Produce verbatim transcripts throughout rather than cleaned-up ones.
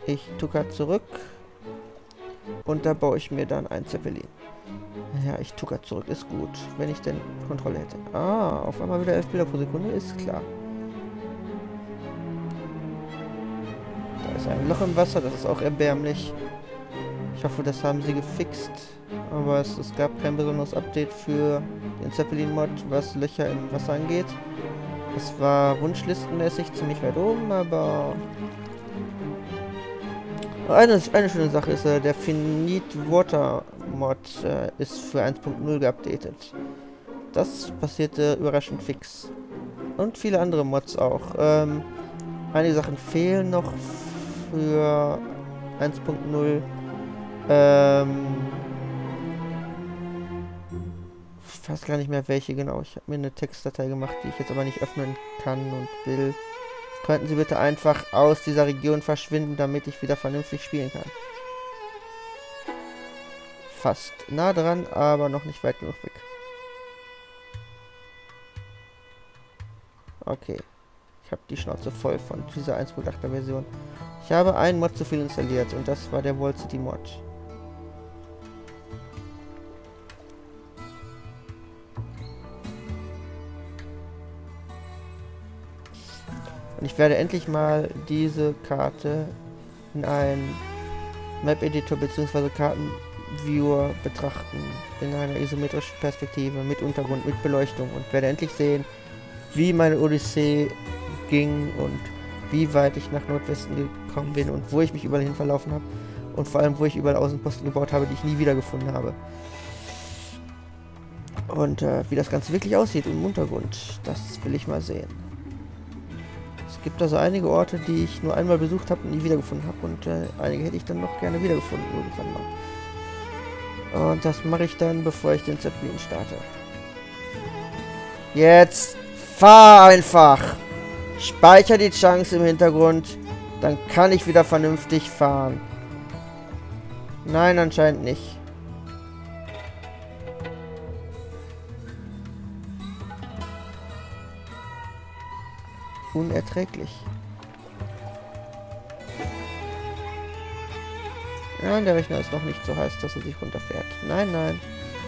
Ich tucker zurück. Und da baue ich mir dann ein Zeppelin. Ja, ich tucker zurück. Ist gut, wenn ich denn Kontrolle hätte. Ah, auf einmal wieder elf Bilder pro Sekunde. Ist klar. Da ist ein Loch im Wasser. Das ist auch erbärmlich. Ich hoffe, das haben sie gefixt. Aber es, es gab kein besonderes Update für den Zeppelin-Mod, was Löcher im Wasser angeht. Es war wunschlistenmäßig ziemlich weit oben, aber... Eine, eine schöne Sache ist, äh, der Finite Water Mod äh, ist für eins Punkt null geupdatet. Das passierte überraschend fix. Und viele andere Mods auch. Ähm, einige Sachen fehlen noch für eins Punkt null. Ähm... Ich weiß gar nicht mehr welche genau. Ich habe mir eine Textdatei gemacht, die ich jetzt aber nicht öffnen kann und will. Könnten Sie bitte einfach aus dieser Region verschwinden, damit ich wieder vernünftig spielen kann. Fast nah dran, aber noch nicht weit genug weg. Okay. Ich habe die Schnauze voll von dieser eins Punkt achter Version. Ich habe einen Mod zu viel installiert und das war der Wall City Mod. Und ich werde endlich mal diese Karte in einem Map-Editor bzw. Kartenviewer betrachten. In einer isometrischen Perspektive, mit Untergrund, mit Beleuchtung. Und werde endlich sehen, wie meine Odyssee ging und wie weit ich nach Nordwesten gekommen bin und wo ich mich überall hin verlaufen habe. Und vor allem, wo ich überall Außenposten gebaut habe, die ich nie wiedergefunden habe. Und äh, wie das Ganze wirklich aussieht im Untergrund, das will ich mal sehen. Es gibt also einige Orte, die ich nur einmal besucht habe und nie wiedergefunden habe. Und äh, einige hätte ich dann noch gerne wiedergefunden irgendwann mal. Und das mache ich dann, bevor ich den Zeppelin starte. Jetzt fahr einfach! Speicher die Chunks im Hintergrund. Dann kann ich wieder vernünftig fahren. Nein, anscheinend nicht. Unerträglich. Ja, der Rechner ist noch nicht so heiß, dass er sich runterfährt. Nein, nein.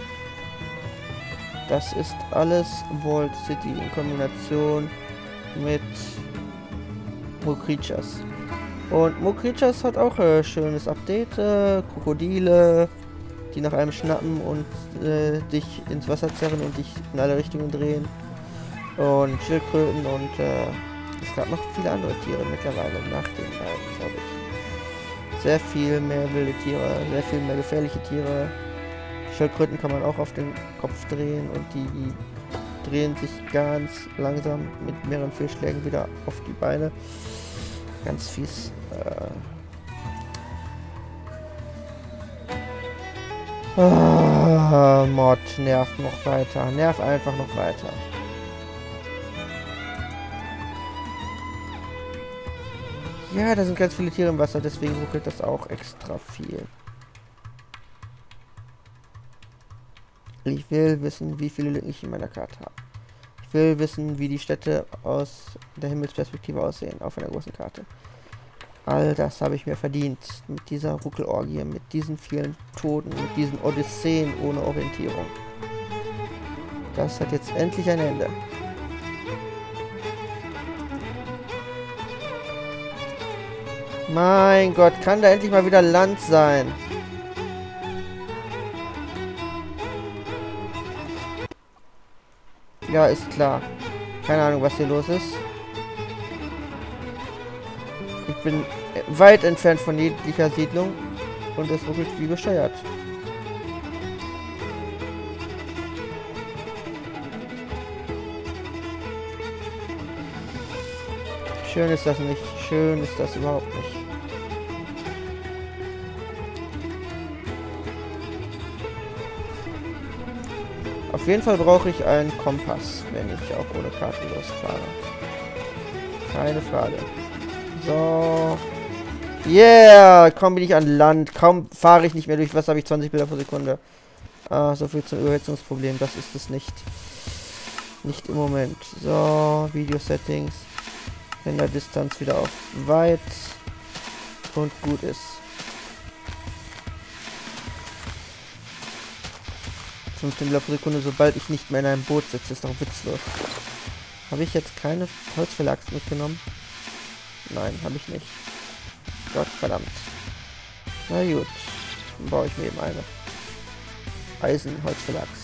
Das ist alles Vault City in Kombination mit Mo Creatures. Und Mo Creatures hat auch ein äh, schönes Update. Äh, Krokodile, die nach einem schnappen und äh, dich ins Wasser zerren und dich in alle Richtungen drehen. Und Schildkröten und äh, es gab noch viele andere Tiere mittlerweile nach den beiden, glaube ich. Sehr viel mehr wilde Tiere, sehr viel mehr gefährliche Tiere. Schildkröten kann man auch auf den Kopf drehen und die, die drehen sich ganz langsam mit mehreren Fehlschlägen wieder auf die Beine. Ganz fies. Äh ah, Mod nervt noch weiter. Nervt einfach noch weiter. Ja, da sind ganz viele Tiere im Wasser, deswegen ruckelt das auch extra viel. Ich will wissen, wie viele Lücken ich in meiner Karte habe. Ich will wissen, wie die Städte aus der Himmelsperspektive aussehen auf einer großen Karte. All das habe ich mir verdient mit dieser Ruckelorgie, mit diesen vielen Toten, mit diesen Odysseen ohne Orientierung. Das hat jetzt endlich ein Ende. Mein Gott, kann da endlich mal wieder Land sein? Ja, ist klar. Keine Ahnung, was hier los ist. Ich bin weit entfernt von jeglicher Siedlung und es ruckelt wie bescheuert. Schön ist das nicht. Schön ist das überhaupt nicht. Auf jeden Fall brauche ich einen Kompass, wenn ich auch ohne Karte losfahre. Keine Frage. So. Yeah! Kaum bin ich an Land. Kaum fahre ich nicht mehr durch Wasser, habe ich zwanzig Bilder pro Sekunde. Ah, so viel zum Überhitzungsproblem. Das ist es nicht. Nicht im Moment. So, Video-Settings. Renderdistanz wieder auf weit. Und gut ist. fünfzehn Bilder pro Sekunde, sobald ich nicht mehr in einem Boot sitze, ist doch witzlos. Habe ich jetzt keine Holzfäller-Axt mitgenommen? Nein, habe ich nicht. Gott verdammt. Na gut, dann baue ich mir eben eine. Eisen-Holzfäller-Axt.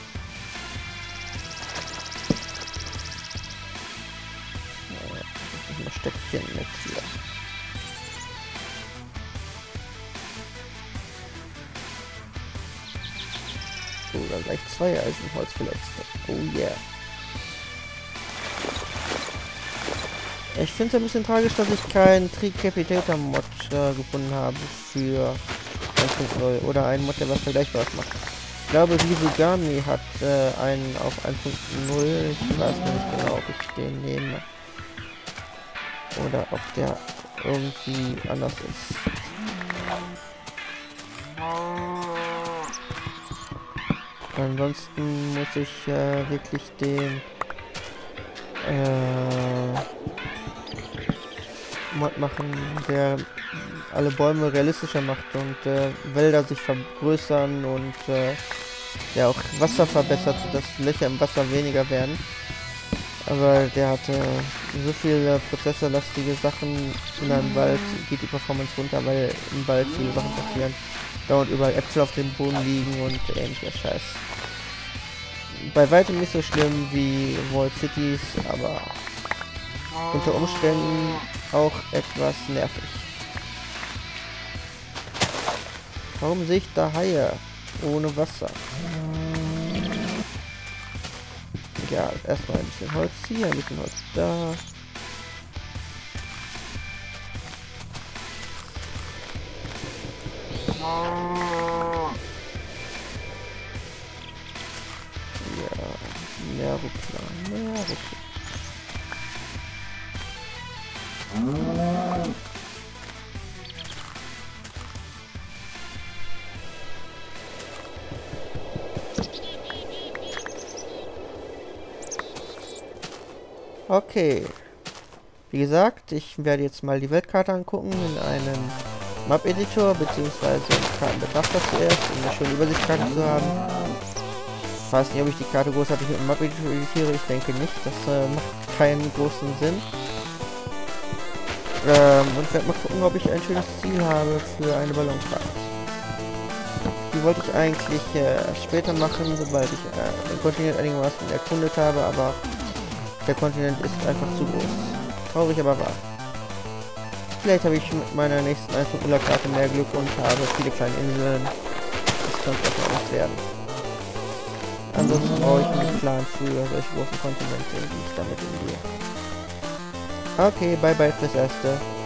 Äh, noch Stöckchen mit hier. Oh, da gleich zwei Eisenholzfäller-Äxte. Oh yeah. Ich finde es ein bisschen tragisch, dass ich keinen Tricapitator-Mod äh, gefunden habe für eins Punkt null oder einen Mod, der was Vergleichbares macht. Ich glaube, Visugami hat äh, einen auf eins Punkt null. Ich weiß nicht genau, ob ich den nehme. Oder ob der irgendwie anders ist. Ansonsten muss ich äh, wirklich den äh, Mod machen, der alle Bäume realistischer macht und äh, Wälder sich vergrößern und äh, ja auch Wasser verbessert, sodass Löcher im Wasser weniger werden. Aber der hatte so viele prozessorlastige Sachen in einem Wald, geht die Performance runter, weil im Wald viele Sachen passieren. Dauernd überall Äpfel auf dem Boden liegen und ähnlicher Scheiß. Bei weitem nicht so schlimm wie Vault Cities, aber unter Umständen auch etwas nervig. Warum sehe ich da Haie ohne Wasser? Ja, erstmal ein bisschen Holz hier, ein bisschen Holz da. Ja, mehr Rückplan, mehr Rückplan. Okay. Wie gesagt, ich werde jetzt mal die Weltkarte angucken in einem Map-Editor bzw. Kartenbetrachter zuerst, um eine schöne Übersichtskarte zu haben. Ich weiß nicht, ob ich die Karte großartig mit dem Map-Editor editiere. Ich denke nicht. Das äh, macht keinen großen Sinn. Ähm, und werde mal gucken, ob ich ein schönes Ziel habe für eine Ballonfahrt. Die wollte ich eigentlich äh, später machen, sobald ich äh, den Kontinent einigermaßen erkundet habe, aber der Kontinent ist einfach zu groß. Traurig, aber wahr. Vielleicht habe ich mit meiner nächsten eins Punkt null Karte mehr Glück und habe viele kleine Inseln. Das könnte auch was werden. Ansonsten brauche ich einen Plan für solche großen Kontinente, wie ich damit umgehe. Okay, bye bye fürs Erste.